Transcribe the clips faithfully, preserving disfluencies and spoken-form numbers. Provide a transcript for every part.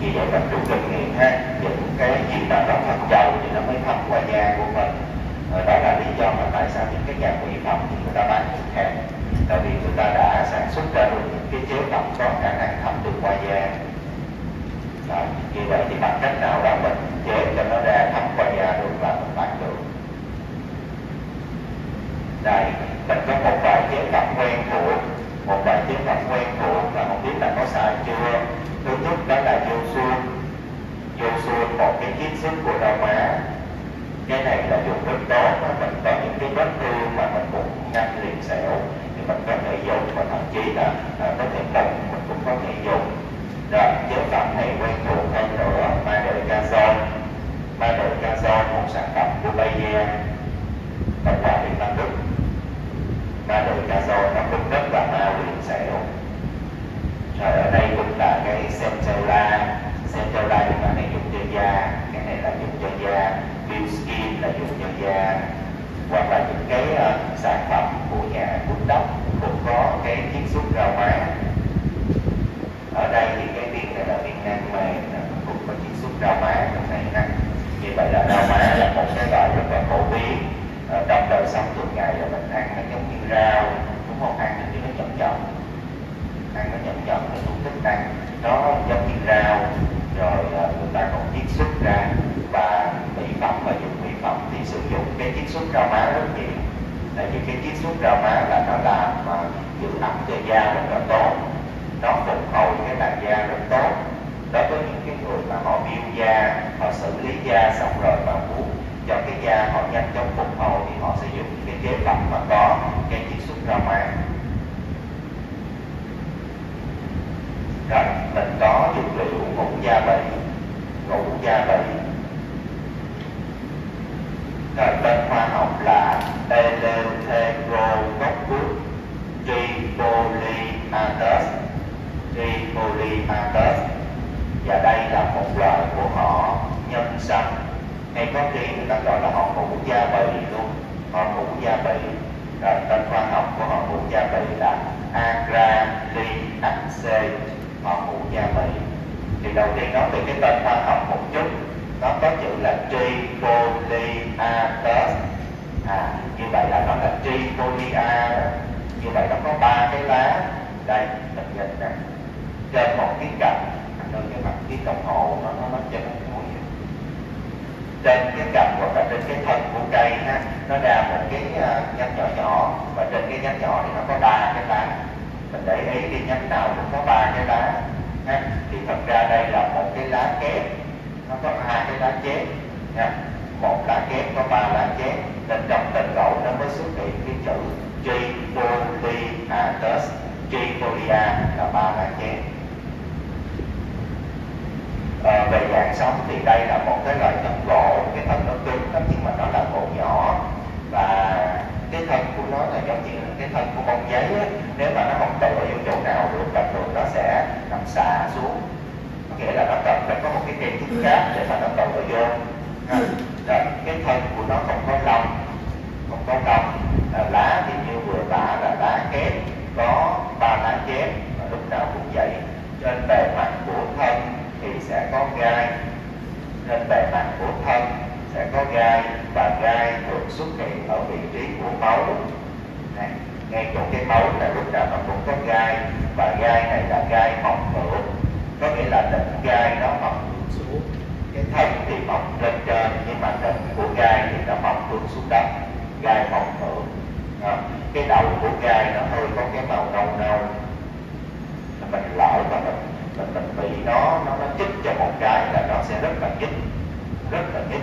Như vậy tập trung kinh nghiệm ha, những cái gì mà nó thâm trầu thì nó mới thấm qua da của mình. Rồi đó là lý do mà tại sao những cái nhà mỹ phẩm thì người ta bán thuốc khác, tại vì người ta đã sản xuất ra được những cái chế phẩm có khả năng thấm được qua da. Rồi, như vậy thì bằng cách nào đó mình chế cho nó ra thấm qua da được và mình bán được. Đây, mình có một vài chế phẩm quen thuộc, một vài chế phẩm quen thuộc mà không biết là có xài chưa. Thứ nhất đó là vô xuân. Vô xuân một cái chiết xuất của rau má. Cái này là dùng rất tốt, mà mình có những cái vết thương mà mình muốn ngăn liền sẹo thì mình có thể dùng, và thậm chí là à, có thể mụn mình cũng có thể dùng. Rồi, chế phẩm này quen thuộc hơn nữa, Madecason. Madecason một sản phẩm của Bayer, Cộng hòa Liên bang Đức. Madecason nó cũng rất là mau liền sẹo. Rồi ở đây cũng là cái Centella. Centella nhưng mà này dùng cho da, cái này là dùng cho da. Bioskin là dùng cho da. Hoặc là những cái uh, sản phẩm của nhà Good Doctor cũng có cái chiết xuất rau má. Ở đây thì cái viên này là viên nang mềm, cũng có chiết xuất rau má trong này ha. Như vậy là rau má là một cái loại rất là phổ biến ở trong đời sống thường ngày, là mình ăn nó giống như rau, đúng không? Ăn thì nó chậm chậm, ăn nó chậm chậm, nó cũng thích ăn, nó giống như rau. Rồi người ta còn chiết xuất ra, và mỹ phẩm và dùng mỹ phẩm thì sử dụng cái chiết xuất rau má rất nhiều. Tại vì cái chiết xuất rau má là nó làm mà giữ ẩm cho da rất là tốt, nó phục hồi cái làn da rất tốt. Đối với những cái người mà họ biêu da, họ xử lý da xong rồi mà muốn cho cái da họ nhanh chóng phục hồi thì họ sẽ dùng cái chế phẩm mà có cái chiết xuất rau má. Rồi, mình có dược liệu ngũ gia bì. Ngũ gia bì. Rồi, tên khoa học là Eleutherococcus trifoliatus. Trifoliatus. Và đây là một loại của họ nhân sâm, hay có khi người ta gọi là họ ngũ gia bì luôn, họ ngũ gia bì. Rồi, tên khoa học của họ ngũ gia bì là Agraliaceae, họ ngũ gia bì. Thì đầu tiên nói về cái tên khoa học một chút, nó có chữ là Trifoliatus. À, như vậy là nó là Trifolia. Như vậy nó có ba cái lá. Đây, mình nhìn nè, trên một cái cành, nơi cái mặt cái đồng hồ nó nó nó trên một mũi, trên cái cành hoặc là trên cái thân của cây ha, nó ra một cái uh, nhánh nhỏ nhỏ, và trên cái nhánh nhỏ thì nó có ba cái lá. Mình để ý cái nhánh nào cũng có ba cái lá ha. Thì thật ra đây là một cái lá kép, nó có hai cái lá chép nha. Một lá kép có ba lá chép, nên trong tên gọi nó mới xuất hiện cái chữ Trifoliatus. Trifolia là ba lá chép. À, về dạng sống thì đây là một cái loại thân gỗ, cái thân nó cứng lắm nhưng mà nó là gỗ nhỏ, và cái thân của nó là giống như cái thân của bông giấy á. Nếu mà nó không tựa vô chỗ nào được, bình thường nó sẽ nằm xà xuống, có nghĩa là nó cần phải có một cái cây thúc cáp để mà nó tựa vô. Rồi, cái thân của nó không có lông, không có lông. À, lá thì như vừa tả là lá kép, có ba lá chép, và lúc nào cũng vậy. Trên bề mặt của thân thì sẽ có gai, trên bề mặt của thân sẽ có gai, và gai thường xuất hiện ở vị trí của máu. Này, ngay chỗ cái máu là lúc nào nó cũng có gai, và gai này là gai mọc ngược, có nghĩa là đỉnh gai nó mọc ngược xuống, cái thân thì mọc lên trên, nhưng mà đỉnh của gai thì nó mọc hướng xuống đất, gai mọc ngược. À, cái đầu của gai nó hơi có cái màu nâu nâu, mình lỡ mà mình mình mình bị nó nó nó chích cho một cái là nó sẽ rất là nhức, rất là nhức.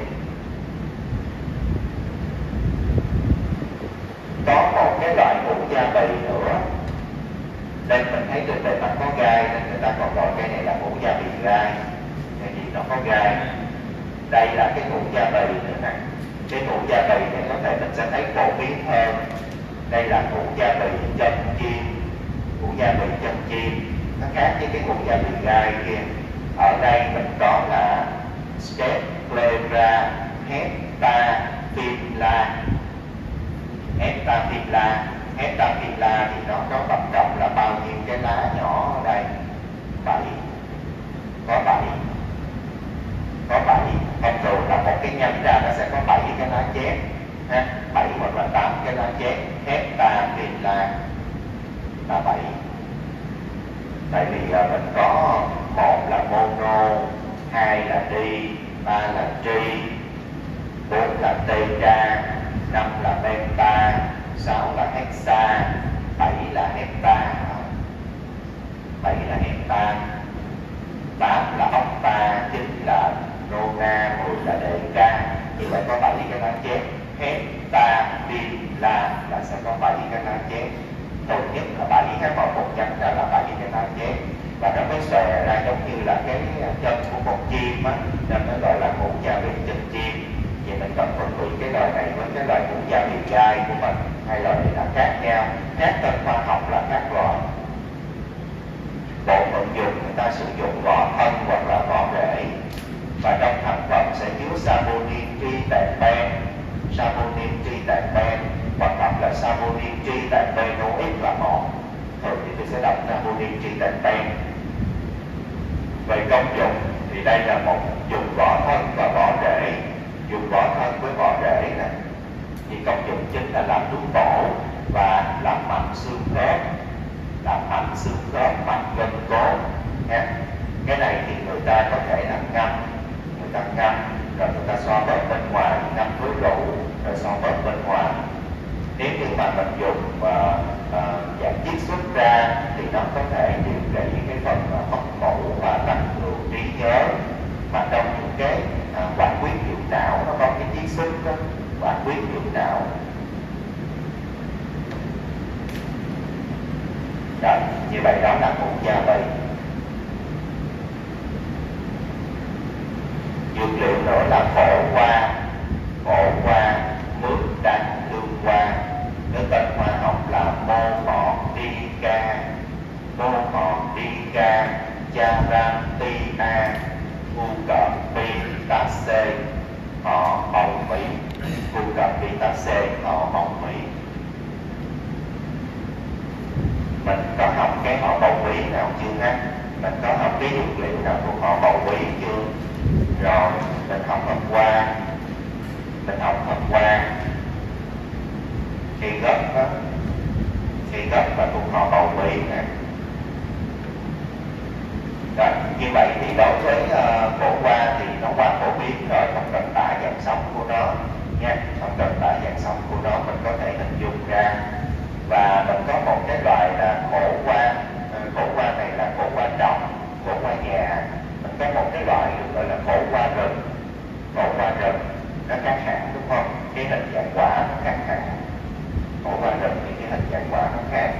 Có một cái loại ngũ gia bì nữa, đây mình thấy trên bề mặt có gai nên người ta còn gọi cái này là ngũ gia bì gai, tại vì nó có gai. Đây là cái ngũ gia bì nữa nè, cái ngũ gia bì này có thể mình sẽ thấy phổ biến hơn. Đây là ngũ gia bì chân chim, ngũ gia bì chân chim, nó khác với cái ngũ gia bì gai kia. Ở đây mình có là Staphyla heptaphylla. Heptaphylla, heptaphylla thì nó có tổng cộng là bao nhiêu cái lá nhỏ ở đây? Bảy, có bảy. và nó mới xòe ra giống như là cái chân của con chim á, nên nó gọi là ngũ gia vị chân chim. Vậy mình cần phân biệt cái loài này với cái loài ngũ gia vị gai của mình, hai loài này là khác nhau, khác tên khoa học là khác loài. Bộ phận dùng người ta sử dụng vỏ thân hoặc là vỏ rễ, và trong thành phần sẽ chứa saponin triterpen, saponin triterpen hoặc đọc là saponin triterpenoid là một. Thường thì tôi sẽ đọc saponin triterpen. Về công dụng thì đây là một dùng vỏ thân và vỏ rễ. Dùng vỏ thân với vỏ rễ này thì công dụng chính là làm nướng bổ và làm mạnh xương khớp, làm mạnh xương khớp, mạnh gân cốt. Cái này thì người ta có thể là ngâm, người ta ngâm rồi người ta xoa bóp bên ngoài, ngâm với rượu rồi xoa bóp bên ngoài. Nếu như mà mình dùng uh, uh, dạng chiết xuất ra thì nó có thể điều trị cái phần uh, mất ngủ và tăng cường trí nhớ. Mà trong những cái uh, hoạt huyết hiệu não nó có cái chiết xuất đó, hoạt huyết hiệu não. Rồi, như vậy đó là ngũ gia vị. Dược liệu nữa là phổ hoa, phổ hoa, mướp đắng, lương hoa. Cái tên khoa học là Monotrica, Monotrica charantia cucurbitaceae, họ hồng mỹ, cucurbitaceae họ hồng mỹ. Mình có học cái họ bầu bí nào chưa ha? Mình có học cái dược liệu nào thuộc họ bầu bí chưa? Rồi mình học hợp hoa, mình học hợp hoa, cây gốc đó, cây gốc và thuộc họ bầu bí nè. Rồi như vậy thì đối với uh, phổ hoa thì nó quá phổ biến rồi, không cần tả dạng sống của nó nha, không cần tả dạng sống của nó mình có thể hình dung ra. Và mình có một cái loại là khổ hoa, khổ hoa này là khổ hoa trồng, khổ hoa già. Mình có một cái loại được gọi là khổ hoa rừng, khổ hoa rừng nó khác hẳn đúng không? Cái hình dạng quả nó khác hẳn. Khổ hoa rừng thì cái hình dạng quả nó khác.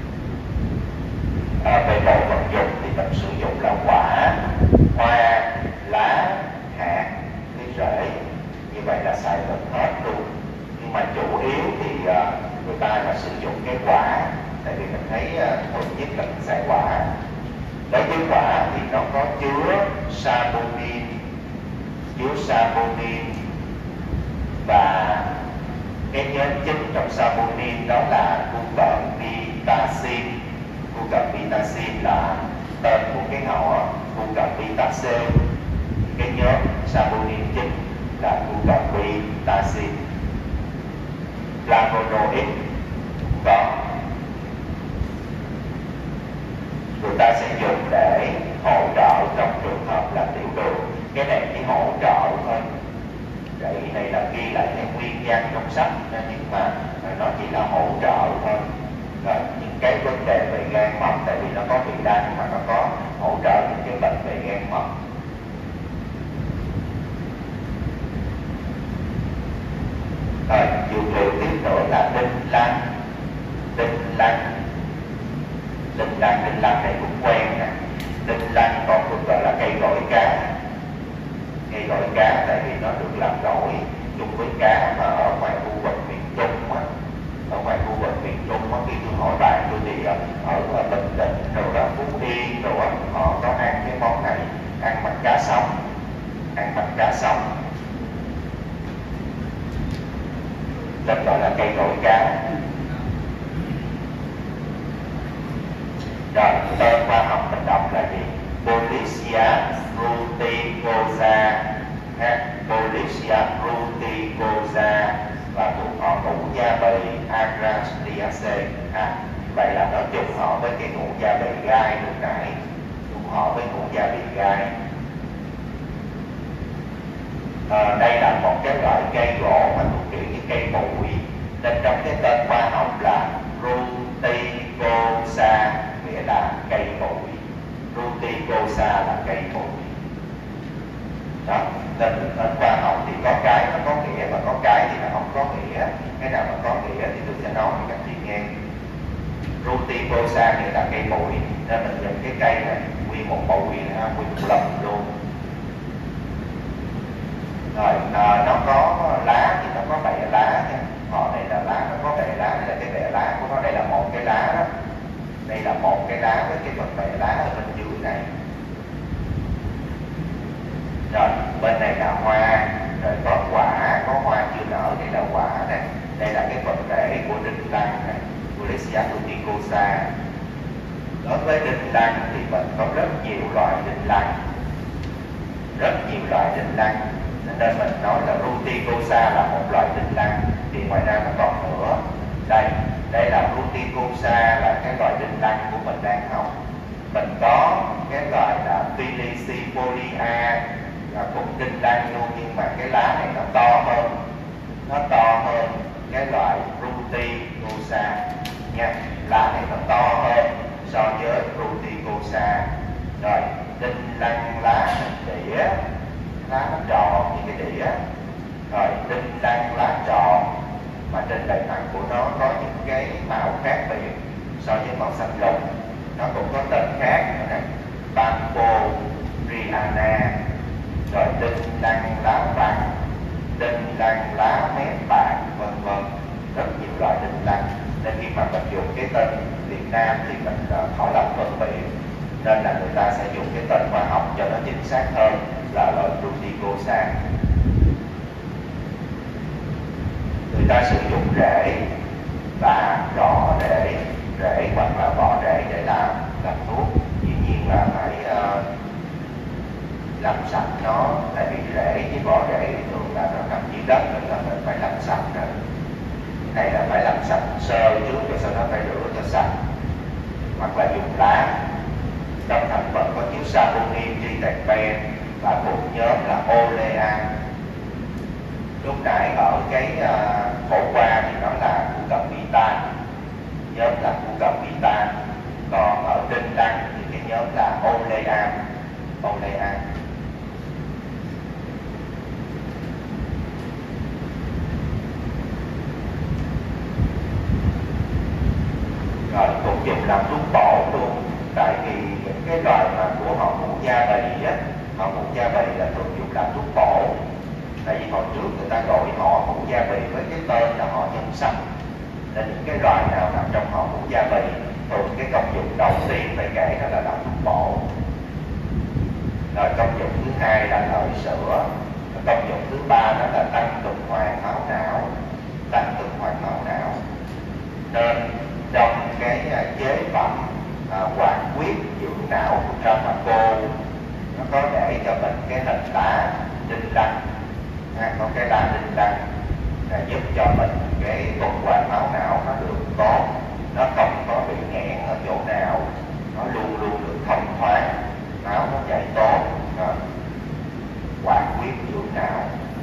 À, về bộ phận dùng thì mình sử dụng là quả, hoa, lá, hạt, cái rễ. Như vậy là xài gần hết luôn. Nhưng mà chủ yếu thì uh, người ta là sử dụng cái quả, tại vì mình thấy uh, thường nhất là mình xài quả. Đối với quả thì nó có chứa saponin, chứa saponin và cái nhóm chính trong saponin đó là cucurbitacin. Cucurbitacin là tên của cái họ cucurbitaceae. Cái nhóm saponin chính là cucurbitacin. Flavonoid có, người ta sẽ dùng để hỗ trợ trong trường hợp là tiểu đường. Cái này chỉ hỗ trợ thôi, vậy này là ghi lại cái nguyên nhân trong sách nhưng mà nó chỉ là hỗ trợ thôi. Rồi những cái vấn đề về gan mật, tại vì nó có vị đắng mà nó có hỗ trợ những cái bệnh về gan mật. Rồi dược liệu tiếp nữa là đinh lăng, đinh lăng, đinh lăng, đinh lăng này cũng quen nè. Đinh lăng còn được gọi là cây gỏi cá, cây gỏi cá tại vì nó được làm gỏi chung với cá mà ở ngoài khu vực miền Trung á, ở ngoài khu vực miền Trung á, khi tôi hỏi bạn tôi thì ở Bình Định rồi là Phú Yên rồi á, họ có ăn cái món này, ăn bằng cá sống, ăn bằng cá sống. Tên gọi là cây gỏi cá. Rồi tên khoa học mình đọc là gì? Polyscia fruticosa, Polyscia fruticosa và thuộc họ ngũ gia bì Agraceae. À, vậy là nó trùng họ với cái ngũ gia bì gai lúc nãy, trùng họ với ngũ gia bì gai. À, đây là một cái loại cây gỗ mà thuộc kiểu như cây bụi, nên trong cái tên khoa học là Fruticosa, nghĩa là cây bụi. Fruticosa là cây bụi. Đó, nên tên khoa học thì có cái nó có nghĩa và có cái thì nó không có nghĩa. Cái nào mà có nghĩa thì tôi sẽ nói cho các chị nghe. Ruticosa nghĩa là cây bụi, nên mình nhìn cái cây này nguyên một bụi, nguyên một lùm luôn. Rồi à, nó có lá thì nó có bẹ lá nha. Họ này là lá, nó có bẹ lá, đây là cái bẹ lá của nó, đây là một cái lá đó. Đây là một cái lá với cái phần bẹ lá ở bên dưới này. Rồi bên này là hoa, rồi có quả, có hoa chưa nở, đây là quả này. Đây là cái phần rễ của đinh lăng này, Fuchsia ruticosa. Đối với đinh lăng thì mình có rất nhiều loại đinh lăng, rất nhiều loại đinh lăng, nên mình nói là Ruticosa là một loại đinh lăng. Thì ngoài ra nó còn nữa, đây đây là Ruticosa, là cái loại đinh lăng của mình đang học. Mình có cái loại là Felicifolia, là cũng đinh lăng luôn, nhưng mà cái lá này nó to hơn, nó to hơn cái loại Ruticosa nha. Lá này nó to hơn so với Ruticosa. Rồi đinh lăng lá hình đĩa, lá nó tròn như cái đĩa. Rồi đinh lăng lá tròn mà trên bề mặt của nó có những cái màu khác biệt so với màu xanh lục. Nó cũng có tên khác nữa này, Pamporiana. Rồi đinh lăng lá vàng, đinh lăng lá mép bạc, vân vân, rất nhiều loại đinh lăng. Nên khi mà mình dùng cái tên Việt Nam thì mình khó lòng phân biệt, nên là người ta sẽ dùng cái tên khoa học cho nó chính xác hơn là loại Ruticosa. Người ta sử dụng rễ và vỏ rễ, rễ hoặc là vỏ rễ để làm làm thuốc. Dĩ nhiên là phải uh, làm sạch nó, tại vì rễ với vỏ rễ thường là nó nằm dưới đất, nên là mình phải làm sạch rồi. Cái này là phải làm sạch sơ trước, rồi sau đó phải rửa cho sạch, hoặc là dùng lá. Trong thành phần có chứa saponin, triterpen và một nhóm là olean. Lúc nãy ở cái uh, khổ qua thì nó là cucambitan, nhóm là cucambitan. Còn ở đinh lăng thì cái nhóm là olean, olean. Rồi cũng dùng làm thuốc bổ luôn, tại vì những cái loại mà của họ mũ da bì á, họ mũ da bì là thường dùng làm thuốc bổ. Tại vì hồi trước người ta gọi họ mũ da bì với cái tên là họ nhân sâm, nên những cái loại nào nằm trong họ mũ da bì thường cái công dụng đầu tiên phải kể đó là làm thuốc bổ. Rồi công dụng thứ hai là lợi sữa, công dụng thứ ba đó là tăng tuần hoàn máu não, tăng tuần hoàn máu não. Nên trong cái chế phẩm à, hoạt huyết dưỡng não của Tramaco, nó có để cho mình cái hình lá đinh lăng, à, có cái lá đinh lăng là giúp cho mình cái tuần hoàn máu não nó được tốt, nó không có bị nghẽn ở chỗ nào, nó luôn luôn được thông thoáng, máu nó chảy tốt. À, hoạt huyết dưỡng não.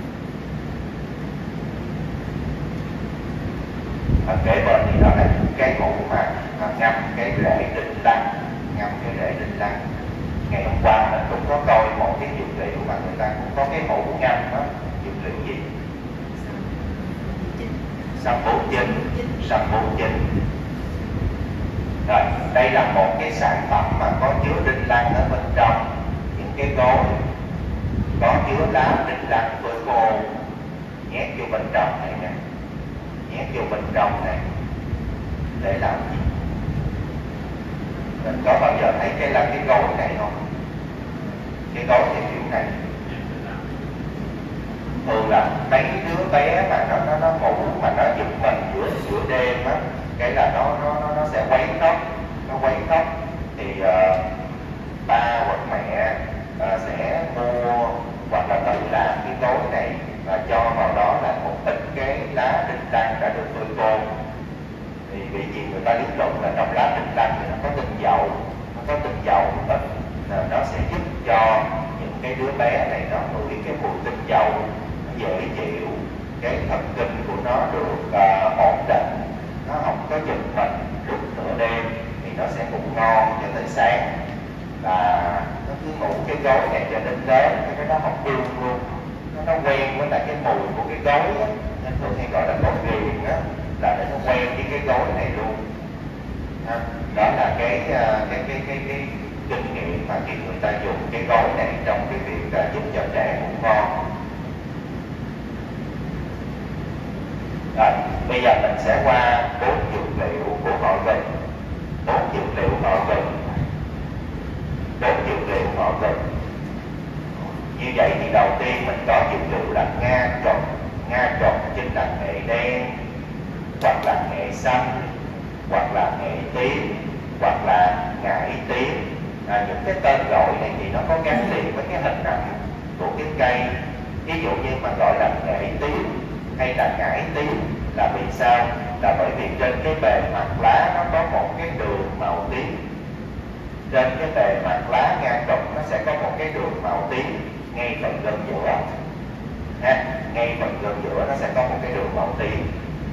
Ở kế bên thì đó là những cái mũ mà ngâm cái rễ đinh lăng, ngâm cái rễ đinh lăng. Ngày hôm qua mình cũng có coi một cái dược liệu mà người ta cũng có cái mũ ngâm đó. Dược liệu gì? Sâm bốn chín, sâm bốn chín. Rồi đây là một cái sản phẩm mà có chứa đinh lăng ở bên trong. Những cái gói có chứa lá đinh lăng phơi khô, nhét vô bên trong này nè, nhét vô bên trong này để làm gì? Mình có bao giờ thấy cái là cái gói này không? Cái gói theo kiểu này thường là mấy đứa bé mà nó nó nó ngủ mà nó giật mình giữa giữa đêm á, cái là nó nó nó, nó sẽ quấy khóc, nó quấy khóc thì uh, ba hoặc mẹ uh, sẽ mua hoặc là tự làm cái gói này và cho vào đó là một ít cái lá đinh lăng đã được phơi khô. Thì vì gì người ta lý luận là trong lá đinh lăng thì nó có tinh dầu, nó có tinh dầu tịnh, nó sẽ giúp cho những cái đứa bé này nó ngửi cái mùi tinh dầu, nó dễ chịu, cái thần kinh của nó được uh, ổn định, nó không có giật mình lúc nửa đêm thì nó sẽ ngủ ngon cho tới sáng. Và nó cứ ngủ cái gối này cho đến lớn, cái đó học luôn luôn, nó, nó quen với lại cái mùi của cái gối á, nên thường hay gọi là gối ghiền á, là để nó quen với cái gối này luôn. ha. Đó là cái cái cái cái cái kinh nghiệm mà khi người ta dùng cái gói này trong cái việc uh, giúp cho trẻ ngủ ngon. Rồi, bây giờ mình sẽ qua bốn dược liệu của họ gừng. Bốn dược liệu họ gừng. Bốn dược liệu họ gừng. Như vậy thì đầu tiên mình có dược liệu là nga trục. Nga trục chính là nghệ đen, hoặc là nghệ xanh, hoặc là nghệ tím, hoặc là ngải tím. À, những cái tên gọi này thì nó có gắn liền với cái hình ảnh của cái cây. Ví dụ như mà gọi là nghệ tím hay là ngải tím là vì sao? Là bởi vì trên cái bề mặt lá nó có một cái đường màu tím. Trên cái bề mặt lá nga trục nó sẽ có một cái đường màu tím ngay phần gần giữa. Ha, ngay phần gần giữa nó sẽ có một cái đường màu tím.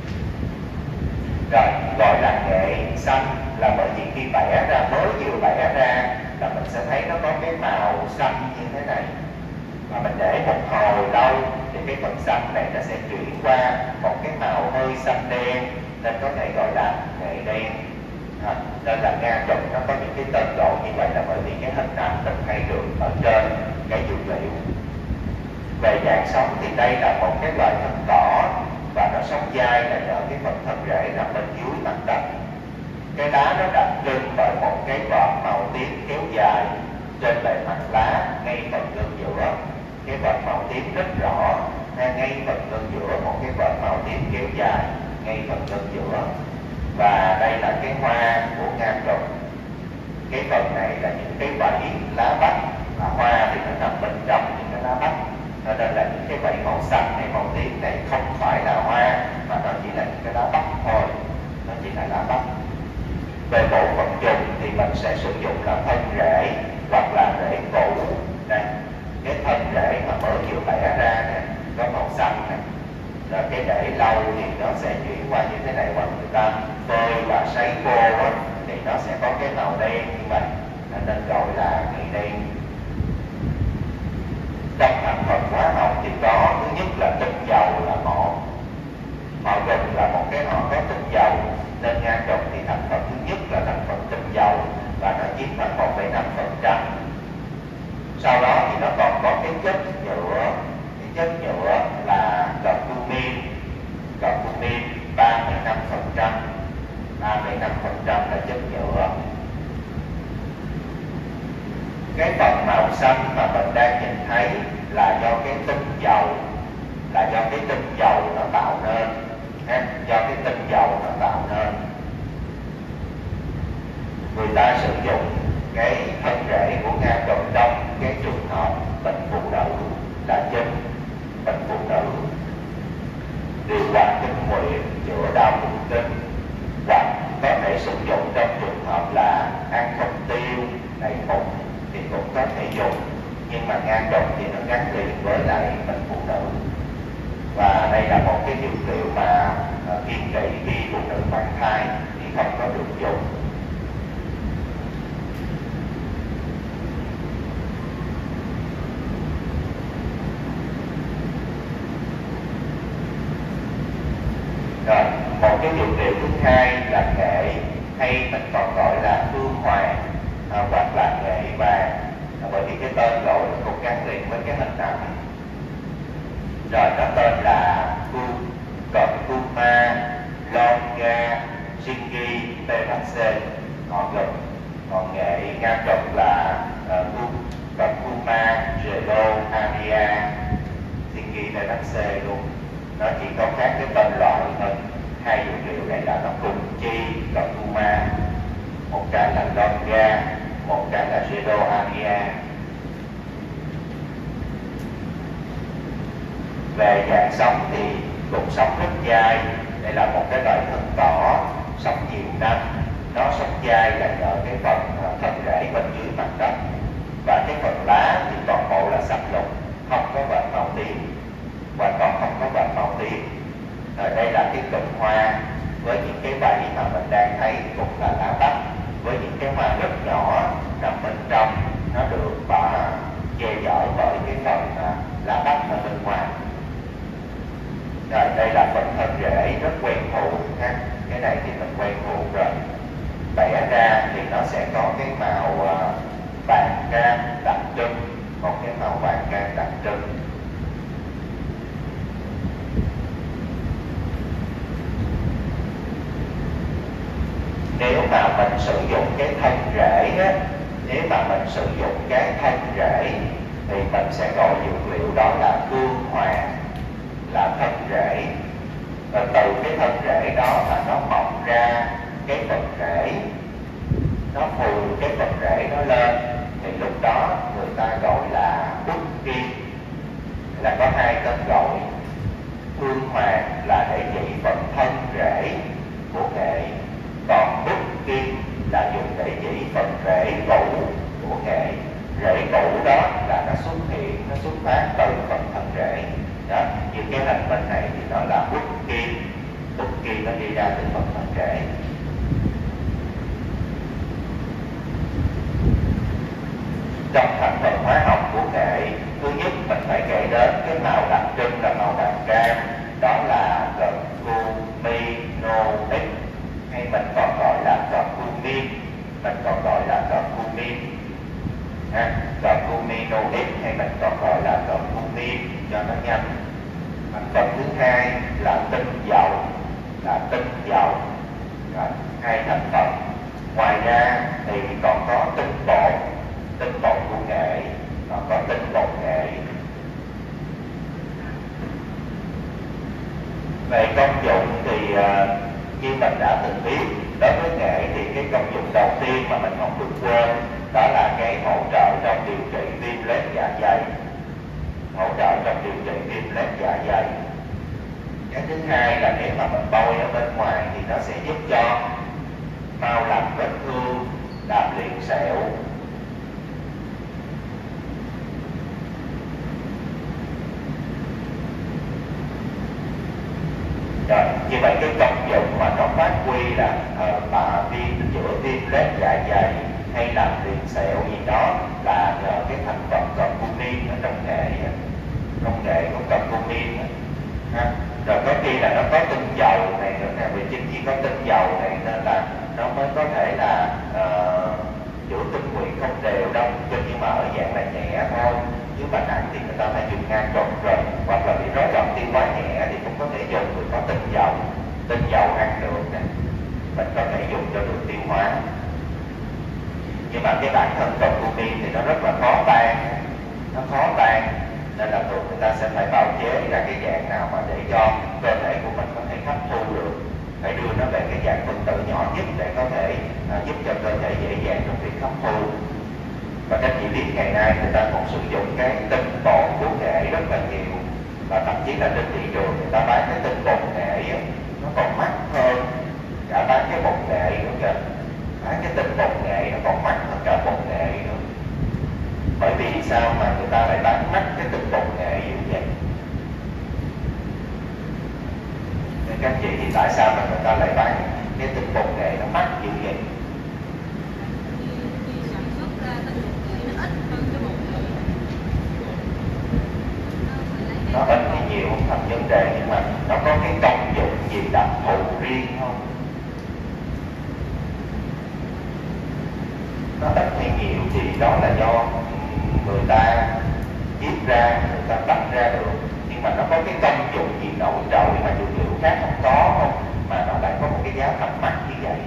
Rồi, gọi là nghệ xanh là bởi vì khi bẻ ra, mới vừa bẻ ra là mình sẽ thấy nó có cái màu xanh như thế này. Và mình để một hồi lâu thì cái phần xanh này nó sẽ chuyển qua một cái màu hơi xanh đen, nên có thể gọi là nghệ đen. À, nên là nga trục nó có những cái tên gọi như vậy là bởi vì cái hình ảnh mình thấy được ở trên cái dược liệu. Về dạng sống thì đây là một cái loài thân cỏ và nó sống dai là nhờ cái phần thân rễ nằm bên dưới mặt đất. Cái lá nó đặc trưng bởi một cái vợt màu tím kéo dài trên bề mặt lá ngay phần gần giữa. Cái vợt màu tím rất rõ, ngay phần gần giữa một cái vợt màu tím kéo dài ngay phần gần giữa. Và đây là cái hoa của nga trục. Cái phần này là những cái vảy lá bách, và hoa thì nó nằm bên trong những cái lá bách. Cho nên là những cái vảy màu xanh hay màu tím này không phải là hoa, mà nó chỉ là những cái lá bách thôi. Nó chỉ là lá bách. Về bộ phận dùng thì mình sẽ sử dụng là thân rễ hoặc là rễ củ. Đây, cái thân rễ mà mới vừa bẻ ra nè, có màu xanh nè. Rồi cái để lâu thì nó sẽ chuyển qua như thế này, hoặc người ta phơi và sấy khô á, thì nó sẽ có cái màu đen như vậy, nên gọi là nghệ đen. Trong thành phần hóa học thì có thứ nhất là tinh dầu là một. Họ gừng là một cái họ có tinh dầu, nên nga trục thì thành phần thứ nhất là thành phần tinh dầu và nó chiếm khoảng một phẩy năm phần trăm. Sau đó thì nó còn có cái chất nhựa, cái chất nhựa là curcumin, curcumin ba phẩy năm phần trăm, ba phẩy năm phần trăm là chất nhựa. Cái phần màu xanh mà mình đang nhìn thấy là do cái tinh dầu, là do cái tinh dầu nó tạo nên, ha, do cái tinh dầu nó tạo nên. Người ta sử dụng cái thân rễ của nga trục trong cái trường hợp bệnh phụ nữ là chính. Bệnh phụ nữ điều hòa kinh nguyệt, chữa đau bụng kinh, hoặc có thể sử dụng trong trường hợp là ăn không tiêu, đầy bụng thì cũng có thể dùng. Nhưng mà nga trục thì nó gắn liền với lại bệnh phụ nữ. Và đây là một cái dược liệu mà uh, kiên kỵ khi phụ nữ mang thai thì không có được dùng. Rồi, một cái dược liệu thứ hai là nghệ, hay mình còn gọi là hương hoàng, à, hoặc là nghệ vàng, à, bởi vì cái tên gọi nó cũng gắn liền với cái hình ảnh. Rồi nó tên là Curcuma longa zingiberacea, họ gừng. Còn nghệ nga trục là Curcuma geloania zingiberacea luôn. Nó chỉ có khác cái tên loại thôi. Hai dược liệu này là nó cùng chi Curcuma, một cái là longa, một cái là geloania. Về dạng sống thì cũng sống rất dai. Đây là một cái loại thân cỏ sống nhiều năm. Nó sống dai là nhờ cái phần thân rễ bên dưới mặt đất. Và cái phần lá thì toàn bộ là xanh lục, không có vệt màu tím, và còn không có vệt màu tím. Rồi đây là cái cụm hoa với những cái vảy mà mình đang thấy cũng là lá bách, với những cái hoa rất nhỏ nằm bên trong, nó được và che chở bởi cái phần lá bách ở bên ngoài. Rồi đây là phần thân rễ rất quen thuộc ha. Cái này thì mình quen thuộc rồi. bẻ ra thì nó sẽ có cái màu uh, vàng cam đặc trưng, một cái màu vàng cam đặc trưng. Nếu mà mình sử dụng cái thân rễ á, nếu mà mình sử dụng cái thân rễ thì mình sẽ gọi dược liệu đó là hương hoàng, là thân rễ. Và từ cái thân rễ đó mà nó mọc ra cái phần rễ, nó phù cái phần rễ nó lên, thì lúc đó người ta gọi là bút kim, là có hai tên gọi. Hương hoàng là để chỉ phần thân rễ của nghệ, còn bút kim là dùng để chỉ phần rễ cũ của nghệ. Rễ cũ đó là nó xuất hiện, nó xuất phát từ phần thân rễ đó. Như cái hình bên này thì nó là bút kim, bút kim nó đi ra từ phần thân rễ. Trong thành phần hóa học của nghệ, thứ nhất mình phải kể đến cái màu đặc trưng là màu vàng cam, đó là curcuminoid, hay mình còn gọi là curcumin, mình còn gọi là curcumin, ha, curcuminoid hay mình còn gọi là curcumin cho nó nhanh. Thành phần thứ hai là tinh dầu, là tinh dầu. Rồi, hai thành phần. Ngoài ra thì còn có tinh bột, tinh bột của nghệ, còn có tinh bột nghệ. Về công dụng thì uh, như mình đã từng biết, đối với nghệ thì cái công dụng đầu tiên mà mình không được quên đó là cái hỗ trợ trong điều trị viêm loét dạ dày, hỗ trợ trong điều trị viêm loét dạ dày. Cái thứ hai là nếu mà mình bôi ở bên ngoài thì nó sẽ giúp cho mau lành vết thương, làm liền sẹo. Rồi, như vậy cái công dụng mà nó phát huy là uh, mà viêm chữa viêm loét dạ dày hay làm liền sẹo gì đó là nhờ cái thành phần curcumin ở trong nghệ, trong nghệ có curcumin ha. Rồi có khi là nó có tinh dầu này nữa nè, vì chính vì có tinh dầu này nên là nó mới có thể là uh, chữa tinh nguyện không đều đâu, nhưng mà ở dạng là nhẹ thôi. Nếu mà nặng thì người ta phải dùng ngang trộn rồi, hoặc là bị rối loạn tiêu hóa nhẹ thì cũng có thể dùng được có tinh dầu. Tinh dầu ăn được nè, mình có thể dùng cho đường tiêu hóa. Nhưng mà cái bản thân curcumin thì nó rất là khó tan, nó khó tan, nên là thường người ta sẽ phải bào chế ra cái dạng nào mà để cho cơ thể của mình có thể hấp thu được, phải đưa nó về cái dạng phân tử nhỏ nhất để có thể à, giúp cho cơ thể dễ dàng trong việc hấp thu. Và các chị biết ngày nay người ta còn sử dụng cái tinh bột của nghệ rất là nhiều, và thậm chí là trên thị trường người ta bán cái tinh bột nghệ nó còn mắc hơn cả bán cái bột nghệ nữa kìa. Bán cái tinh bột nghệ nó còn mắc hơn cả bột nghệ nữa. Bởi vì sao mà người ta lại bán mắc cái tinh bột nghệ như vậy? Nên các chị thì tại sao mà người ta lại bán cái tinh bột nghệ nó mắc như vậy? Nó ít hay nhiều không thành vấn đề, nhưng mà nó có cái công dụng gì đặc thù riêng không? Nó ít hay nhiều thì đó là do người ta viết ra, người ta tách ra được. Nhưng mà nó có cái công dụng gì nổi trội mà dược liệu khác không có không? Mà nó lại có một cái giá thành mắc như vậy.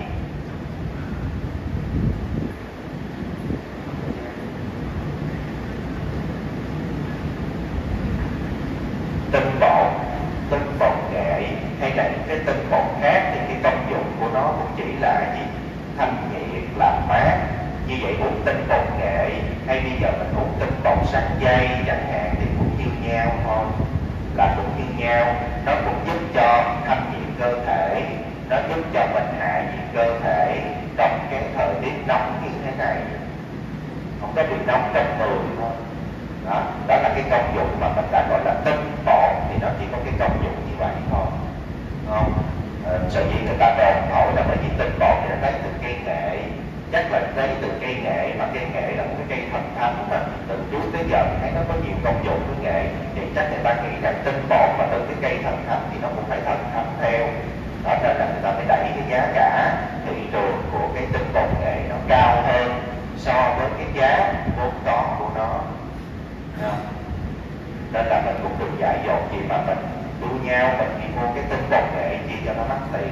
Tinh bột, tinh bột nghệ hay là những cái tinh bột khác thì cái công dụng của nó cũng chỉ là gì? Thanh nhiệt, làm mát. Như vậy uống tinh bột nghệ hay bây giờ mình uống tinh bột sắn dây chẳng hạn thì cũng như nhau thôi, là cũng như nhau. Nó cũng giúp cho thanh nhiệt cơ thể, nó giúp cho mình hạ nhiệt cơ thể trong cái thời tiết nóng như thế này, không có bị nóng trong người thôi. Đó, đó là cái công dụng mà mình đã gọi là tinh bột, thì nó chỉ có cái công dụng như vậy thôi, không? Ờ, sở dĩ người ta đồn thổi là bởi vì tinh bột thì nó lấy từ cây nghệ, chắc là lấy từ cây nghệ, mà cây nghệ là một cái cây thần thánh mà từ trước tới giờ thấy nó có nhiều công dụng của nghệ, thì chắc người ta nghĩ rằng tinh bột mà từ cái cây thần thánh thì nó cũng phải thần thánh theo. Đó nên là người ta phải đẩy cái giá cả, thì trường của cái tinh bột nghệ nó cao hơn so với cái giá vốn có của nó. Nên là mình cũng đừng dại dột gì mà mình đua nhau mình đi mua cái tinh bột nghệ chi cho nó mắc tiền.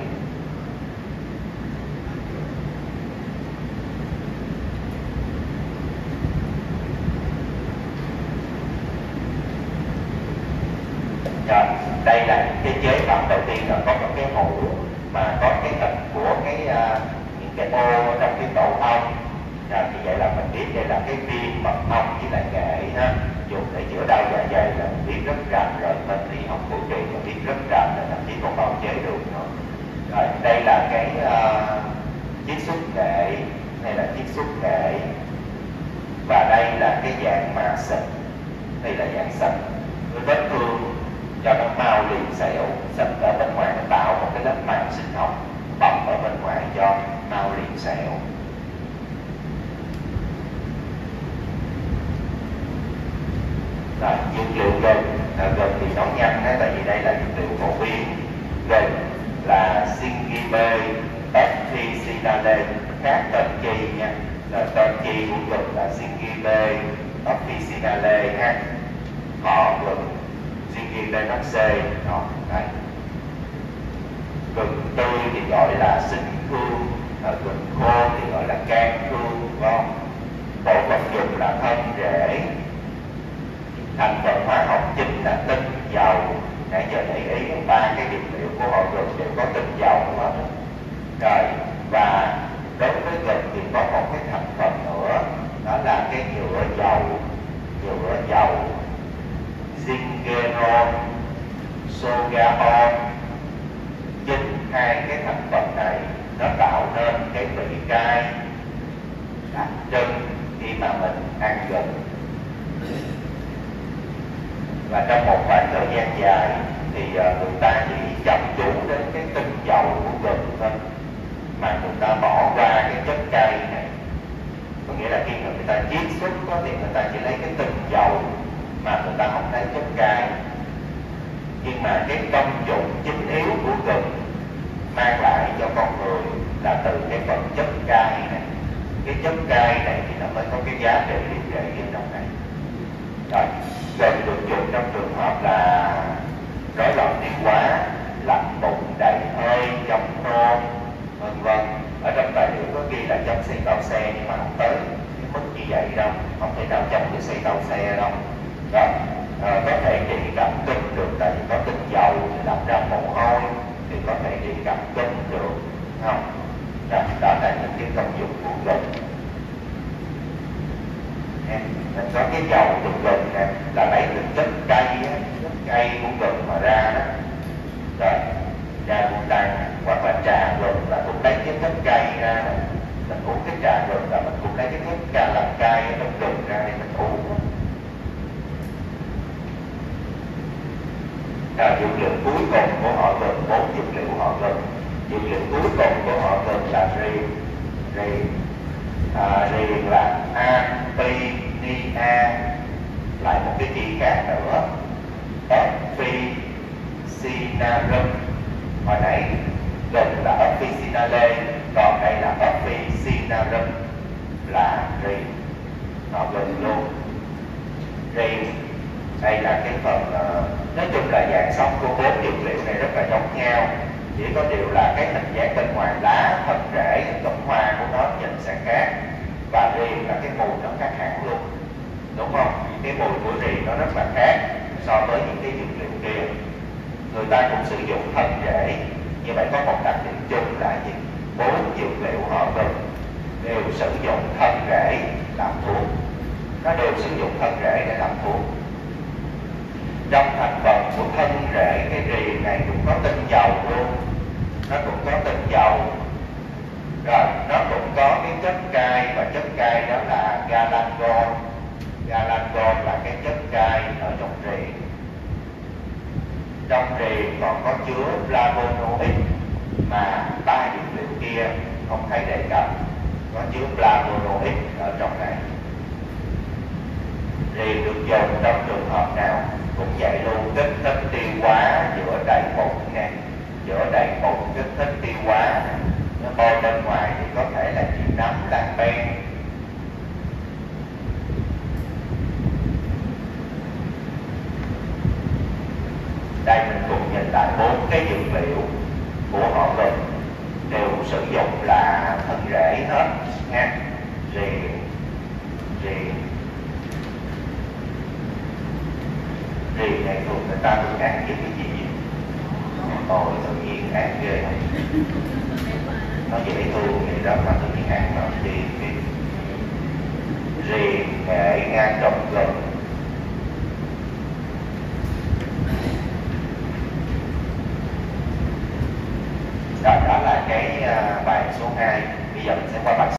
Rồi, đây là cái chế phẩm đầu tiên là có một cái hũ mà có cái hình của cái uh, những cái ô trong cái tổ ong. Rồi, thì vậy là mình biết đây là cái viên mật ong với lại nghệ ha, dùng để chữa đau dạ dày là mình biết rất rành rồi, bên y học cổ truyền là biết rất rành rồi, thậm chí còn bào chế được nữa. Rồi, đây là cái uh, chiết xuất nghệ, đây là chiết xuất nghệ, và đây là cái dạng mà xịt, đây là dạng xịt cái vết thương cho nó mau liền sẹo, xịt ở bên ngoài nó tạo một cái lớp màng sinh học bọc ở bên ngoài cho mau liền sẹo. Rồi, dược liệu gừng, à, gừng thì nói nhanh á, tại vì đây là dược liệu phổ biến. Gừng là Syngibe officinale, khác tên chi nha, là tên chi của gừng là Syngibe officinale ha. Họ gừng Zingibernaceae, đó, đây. Gừng tươi thì gọi là sinh khương, à, gừng khô thì gọi là can khương, đúng không? Bộ phận dùng là thân rễ, thành phần hóa học chính là tinh dầu. Nãy giờ để ý ba cái dược liệu của họ gừng đều có tinh dầu hết. Rồi, và đối với gừng thì có một cái thành phần nữa, đó là cái nhựa dầu, nhựa dầu zingerol, sogaol. Chính hai cái thành phần này nó tạo nên cái vị cay đặc trưng khi mà mình ăn gừng. Và trong một khoảng thời gian dài thì người ta chỉ chăm chú đến cái tinh dầu của gừng thôi, mà người ta bỏ qua cái chất cay này. Có nghĩa là khi mà người ta chiết xuất thì người ta chỉ lấy cái tinh dầu mà người ta không lấy chất cay. Nhưng mà cái công dụng chính yếu của gừng mang lại cho con người là từ cái phần chất cay này. Cái chất cay này thì nó mới có cái giá trị liên hệ ở trong này. Rồi, gừng được dùng trong trường hợp là rối loạn tiêu hóa, lạnh bụng, đầy hơi, trong nôn, vân vân. Ở trong tài liệu có ghi là chống xây tao xe, nhưng mà không tới cái mức như vậy đâu, không thể nào chống được xây tao xe đâu. Rồi, à, có thể trị cảm kinh được, tại vì có tinh dầu thì làm ra mồ hôi thì có thể trị cảm kinh được, không? Rồi, đó là những cái công dụng của gừng. Mình có cái dầu từ gừng nè, là lấy từ chất cay á, chất cay của gừng mà ra đó. Rồi, ra buôn đăng hoặc là trà gừng là cũng lấy cái chất cay ra nè. Mình uống cái trà gừng là mình cũng lấy cái chất cay làm cay ở trong gừng ra để mình uống. Rồi, dược liệu cuối cùng của họ gừng, bốn dược liệu họ gừng. Dược liệu cuối cùng của họ gừng là riềng. Riềng à, riềng là Apinia, lại một cái chi khác nữa, Officinarum. Hồi nãy gừng là Officinale, còn đây là Officinarum, là riềng, họ gừng luôn. Riềng đây là cái phần uh, nói chung là dạng sống của bốn dược liệu này rất là giống nhau, chỉ có điều là cái hình dáng bên ngoài lá, thân rễ, cụm hoa của nó nhìn sẽ khác, và riềng là cái mùi nó khác hẳn luôn, đúng không? Cái mùi của riềng nó rất là khác so với những cái dược liệu kia. Người ta cũng sử dụng thân rễ, như vậy có một đặc điểm chung là gì? Bốn dược liệu họ gừng đều sử dụng thân rễ làm thuốc, nó đều sử dụng thân rễ để làm thuốc. Trong thành phần của thân rễ cái riềng này cũng có tinh dầu luôn, nó cũng có tinh dầu. Rồi, nó cũng có cái chất cay, và chất cay đó là galangol. Galangol là cái chất cay ở trong riềng. Trong riềng còn có chứa flavonoid mà ba dược liệu kia không thấy đề cập, có chứa flavonoid ở trong này. Riềng được dùng trong trường hợp nào cũng vậy luôn, kích thích tiêu hóa, chữa đầy bụng nè, chữa đầy bụng, kích thích tiêu hóa nè. Nó bôi bên ngoài thì có thể là chịu nấm, lan ben. Đây mình cùng nhìn lại bốn cái dược liệu của họ Gừng đều sử dụng là thân rễ hết nha. Riềng, riềng, riềng này thường người ta thường ăn với cái gì? Ôi tự nhiên ăn ghê, nó dễ thương vậy đó mà tự nhiên ăn nó thì cái riềng, nghệ, ngan, độc, gừng. Rồi đó là cái bài số hai. Bây giờ mình sẽ qua bài